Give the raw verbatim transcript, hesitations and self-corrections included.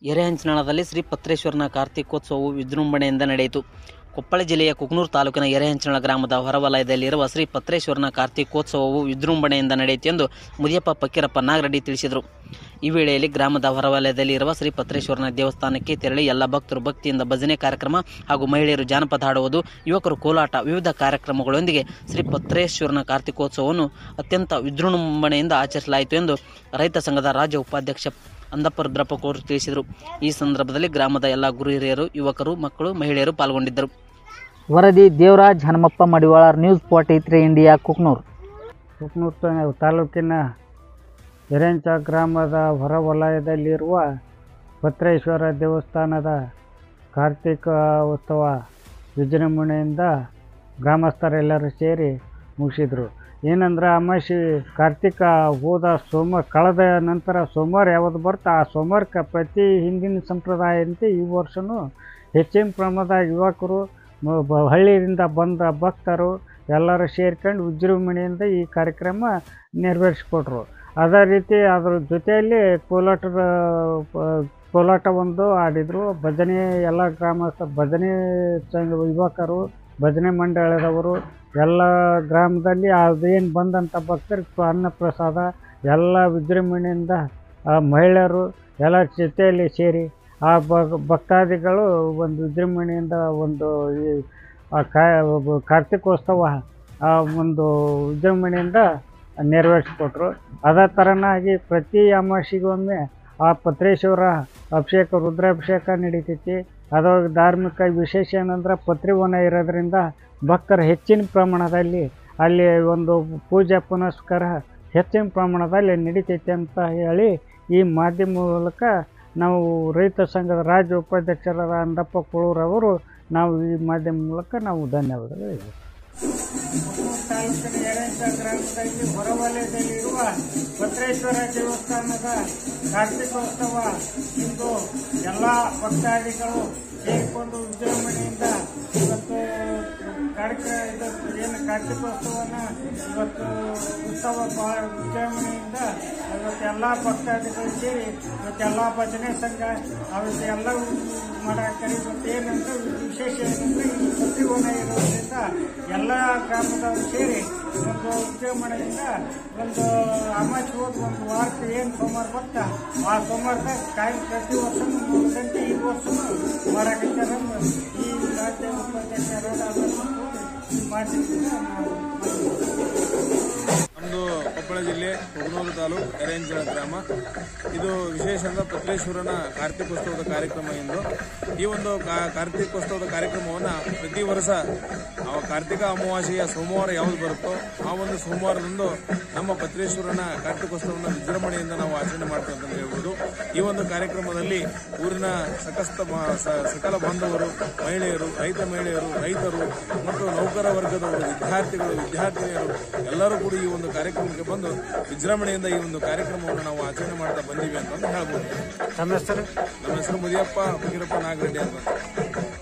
ಎರೆಹಂಚಿನಾಳದಲ್ಲಿ ಶ್ರೀ ಪತ್ರೇಶ್ವರನ ಕಾರ್ತಿಕೋತ್ಸವವು ವಿಜೃಂಭಣೆಯಿಂದ ನಡೆಯಿತು. ಕೊಪ್ಪಳ ಜಿಲ್ಲೆಯ ಕುಕನೂರು ತಾಲೂಕಿನ ಎರೆಹಂಚಿನಾಳ ಗ್ರಾಮದ ಹೊರವಲಯದಲ್ಲಿರುವ ಶ್ರೀ ಪತ್ರೇಶ್ವರನ ಕಾರ್ತಿಕೋತ್ಸವವು ವಿಜೃಂಭಣೆಯಿಂದ ನಡೆಯಿತು ಎಂದು ಮುದಿಯಪ್ಪ ಫಕೀರಪ್ಪ ನಾಗರೆಡ್ಡಿ ತಿಳಿಸಿದರು. ಈ ವೇಳೆಯಲ್ಲಿ ಗ್ರಾಮದ ಹೊರವಲಯದಲ್ಲಿರುವ ಶ್ರೀ ಪತ್ರೇಶ್ವರನ ದೇವಸ್ಥಾನಕ್ಕೆ ತೆರಳಿ ಎಲ್ಲ ಭಕ್ತರು ಭಕ್ತಿಯಿಂದ ಭಜನೆ ಕಾರ್ಯಕ್ರಮ ಹಾಗೂ ಮಹಿಳೆಯರು ಜಾನಪದ ಹಾಡುವುದು, ಯುವಕರು ಕೋಲಾಟ, ವಿವಿಧ ಕಾರ್ಯಕ್ರಮಗಳೊಂದಿಗೆ ಶ್ರೀ ಪತ್ರೇಶ್ವರನ ಕಾರ್ತಿಕೋತ್ಸವವನ್ನು ಅತ್ಯಂತ ವಿಜೃಂಭಣೆಯಿಂದ ಆಚರಿಸಲಾಯಿತು ಎಂದು ರೈತ ಸಂಘದ ರಾಜ್ಯ ಉಪಾಧ್ಯಕ್ಷ ಅಂದಪ್ಪ ರುದ್ರಪ್ಪಕೋರ್ ತಿಳಿಸಿದರು. ಈ ಸಂದರ್ಭದಲ್ಲಿ ಗ್ರಾಮದ ಎಲ್ಲ ಗುರು ಹಿರಿಯರು, ಯುವಕರು, ಮಕ್ಕಳು, ಮಹಿಳೆಯರು ಪಾಲ್ಗೊಂಡಿದ್ದರು. ವರದಿ Devaraj Hanumappa Madivala, news forty three India, Kukanur. Kukanur ತಾಲೂಕಿನ ಎರೆಹಂಚ ಗ್ರಾಮದ ಹೊರವಲಯದಲ್ಲಿರುವ ಪತ್ರೇಶ್ವರ ದೇವಸ್ಥಾನದ ಕಾರ್ತಿಕ ಉತ್ಸವ ವಿಜೃಂಭಣೆಯಿಂದ ಗ್ರಾಮಸ್ಥರೆಲ್ಲರೂ ಸೇರಿ ಮುಗಿಸಿದರು. ಏನಂದ್ರೆ ಅಮಾವಾಸ್ಯೆ ಕಾರ್ತಿಕ ಹೋದ ಸೋಮವಾರ ಕಳೆದ ನಂತರ ಸೋಮವಾರ ಯಾವುದು ಬರುತ್ತೆ ಆ ಸೋಮವಾರಕ್ಕೆ ಪ್ರತಿ ಹಿಂದಿನ ಸಂಪ್ರದಾಯದಂತೆ ಈ ವರ್ಷವೂ ಹೆಚ್ಚಿನ ಪ್ರಮಾಣದ ಯುವಕರು, ಹಳ್ಳಿಯಿಂದ ಬಂದ ಭಕ್ತರು ಎಲ್ಲರೂ ಸೇರ್ಕೊಂಡು ವಿಜೃಂಭಣೆಯಿಂದ ಈ ಕಾರ್ಯಕ್ರಮ ನೆರವೇರಿಸ್ಕೊಟ್ರು. ಅದೇ ರೀತಿ ಅದರ ಜೊತೆಯಲ್ಲಿ ಕೋಲಾಟದ ಕೋಲಾಟ ಒಂದು ಆಡಿದರು. ಭಜನೆ ಎಲ್ಲ ಗ್ರಾಮಸ್ಥ ಭಜನೆ ಸಂಘ ಯುವಕರು, ಭಜನೆ ಮಂಡಳದವರು ಎಲ್ಲ ಗ್ರಾಮದಲ್ಲಿ ಅದೇನು ಬಂದಂಥ ಭಕ್ತರಿಗೆ ಅನ್ನ ಪ್ರಸಾದ ಎಲ್ಲ ವಿಜೃಂಭಣೆಯಿಂದ ಮಹಿಳೆಯರು ಎಲ್ಲ ಜೊತೆಯಲ್ಲಿ ಸೇರಿ ಆ ಭಕ್ತಾದಿಗಳು ಒಂದು ವಿಜೃಂಭಣೆಯಿಂದ ಒಂದು ಈ ಕಾರ್ತಿಕೋತ್ಸವ ಒಂದು ವಿಜೃಂಭಣೆಯಿಂದ ನೆರವೇರಿಸ್ಕೊಟ್ರು. ಅದೇ ಥರನಾಗಿ ಪ್ರತಿ ಅಮಾವಾಸ್ಯೆಗೊಮ್ಮೆ ಆ ಪತ್ರೇಶ್ವರ ಅಭಿಷೇಕ, ರುದ್ರಾಭಿಷೇಕ ನಡೀತೈತಿ. ಅದ್ರೊಳಗೆ ಧಾರ್ಮಿಕ ವಿಶೇಷ ಏನಂದ್ರೆ ಪತ್ರಿವನ ಇರೋದ್ರಿಂದ ಭಕ್ತರು ಹೆಚ್ಚಿನ ಪ್ರಮಾಣದಲ್ಲಿ ಅಲ್ಲಿ ಒಂದು ಪೂಜೆ ಪುನಸ್ಕಾರ ಹೆಚ್ಚಿನ ಪ್ರಮಾಣದಲ್ಲಿ ನಡೀತೈತಿ ಅಂತ ಹೇಳಿ ಈ ಮಾಧ್ಯಮ ಮೂಲಕ ನಾವು ರೈತ ಸಂಘದ ರಾಜ್ಯ ಉಪಾಧ್ಯಕ್ಷರಾದ ಅಂದಪ್ಪ ಕುಳೂರವರು ನಾವು ಈ ಮಾಧ್ಯಮ ಮೂಲಕ ನಾವು ಧನ್ಯವಾದಗಳು ಹೇಳಿದ್ದೇವೆ. ತಾಲೂಕಿನ ಎರೆಹಂಚ ಗ್ರಾಮದಲ್ಲಿ ಹೊರವಲಯದಲ್ಲಿರುವ ಪತ್ರೇಶ್ವರ ದೇವಸ್ಥಾನದ ಕಾರ್ತಿಕೋತ್ಸವ ಇಂದು ಎಲ್ಲ ಭಕ್ತಾದಿಗಳು ಸೇರಿಕೊಂಡು ವಿಜೃಂಭಣೆಯಿಂದ ಇವತ್ತು ಕಾರ್ಯಕ್ರಮ ಇದಕ್ಕೆ ಏನು ಕಾರ್ತಿಕೋತ್ಸವನ ಇವತ್ತು ಉತ್ಸವ ಭಾಳ ವಿಜೃಂಭಣೆಯಿಂದ ಇವತ್ತೆಲ್ಲ ಭಕ್ತಾದಿಗಳು ಸೇರಿ ಇವತ್ತೆಲ್ಲ ಭಜನೆ ಸಂಘ ಅವತ್ತು ಎಲ್ಲ ಮಾಡಾಕ್ತಾರೆ. ಇವತ್ತು ಏನಂದ್ರೆ ವಿಶೇಷ ಏನಂದರೆ ಈ ಪತ್ರಿವನ ಇರೋದ್ರಿಂದ ಎಲ್ಲ ಗ್ರಾಮದವರು ಸೇರಿ ಒಂದು ವಿಜೃಂಭಣೆಯಿಂದ ಒಂದು ಅಮಾವಾಸ್ಯೆ ಹೋದ ಒಂದು ವಾರಕ್ಕೆ ಏನು ಸೋಮವಾರ ಬರ್ತಾ ಆ ಸೋಮವಾರದಾಗ ಕಾಯಿ ಪ್ರತಿ ವರ್ಷ ಮೂರು ಗಂಟೆ ಈ ವರ್ಷನೂ ಮಾಡಾಕತ್ತಾರೆ. ಈ ರಾಜ್ಯ ಉಪಾಧ್ಯಕ್ಷರಾದ ಈ ಮಾಧ್ಯಮದಿಂದ ನಮ್ಮದು ಕೊಪ್ಪಳ ಜಿಲ್ಲೆ ಕುಕನೂರು ತಾಲೂಕು ಎರೆಹಂಚಿನಾಳ ಗ್ರಾಮ. ಇದು ವಿಶೇಷ ಅಂದ್ರೆ ಪತ್ರೇಶ್ವರನ ಕಾರ್ತಿಕೋತ್ಸವದ ಕಾರ್ಯಕ್ರಮ ಎಂದು. ಈ ಒಂದು ಕಾರ್ತಿಕೋತ್ಸವದ ಕಾರ್ಯಕ್ರಮವನ್ನು ಪ್ರತಿ ವರ್ಷ ಕಾರ್ತಿಕ ಅಮಾವಾಸ್ಯೆಯ ಸೋಮವಾರ ಯಾವುದು ಬರುತ್ತೋ ಆ ಒಂದು ಸೋಮವಾರದಂದು ನಮ್ಮ ಪತ್ರೇಶ್ವರನ ಕಾರ್ತಿಕೋತ್ಸವವನ್ನು ವಿಜೃಂಭಣೆಯಿಂದ ನಾವು ಆಚರಣೆ ಮಾಡ್ತೇವೆ ಅಂತ ಹೇಳ್ಬೋದು. ಈ ಒಂದು ಕಾರ್ಯಕ್ರಮದಲ್ಲಿ ಊರಿನ ಸಕಸ್ತ ಸಕಲ ಬಾಂಧವರು, ಮಹಿಳೆಯರು, ರೈತ ಮಹಿಳೆಯರು, ರೈತರು ಮತ್ತು ನೌಕರ ವರ್ಗದವರು, ವಿದ್ಯಾರ್ಥಿಗಳು, ವಿದ್ಯಾರ್ಥಿನಿಯರು ಎಲ್ಲರೂ ಕೂಡ ಈ ಒಂದು ಕಾರ್ಯಕ್ರಮಕ್ಕೆ ಬಂದು ವಿಜೃಂಭಣೆಯಿಂದ ಈ ಒಂದು ಕಾರ್ಯಕ್ರಮವನ್ನು ನಾವು ಆಚರಣೆ ಮಾಡ್ತಾ ಬಂದೀವಿ ಅಂತ ಹೇಳ್ಬೋದು. ನಮ್ಮ ಹೆಸರು ನಮ್ಮ ಹೆಸರು ಮುದಿಯಪ್ಪ ಫಕೀರಪ್ಪ ನಾಗರೆಡ್ಡಿ ಅಂತ.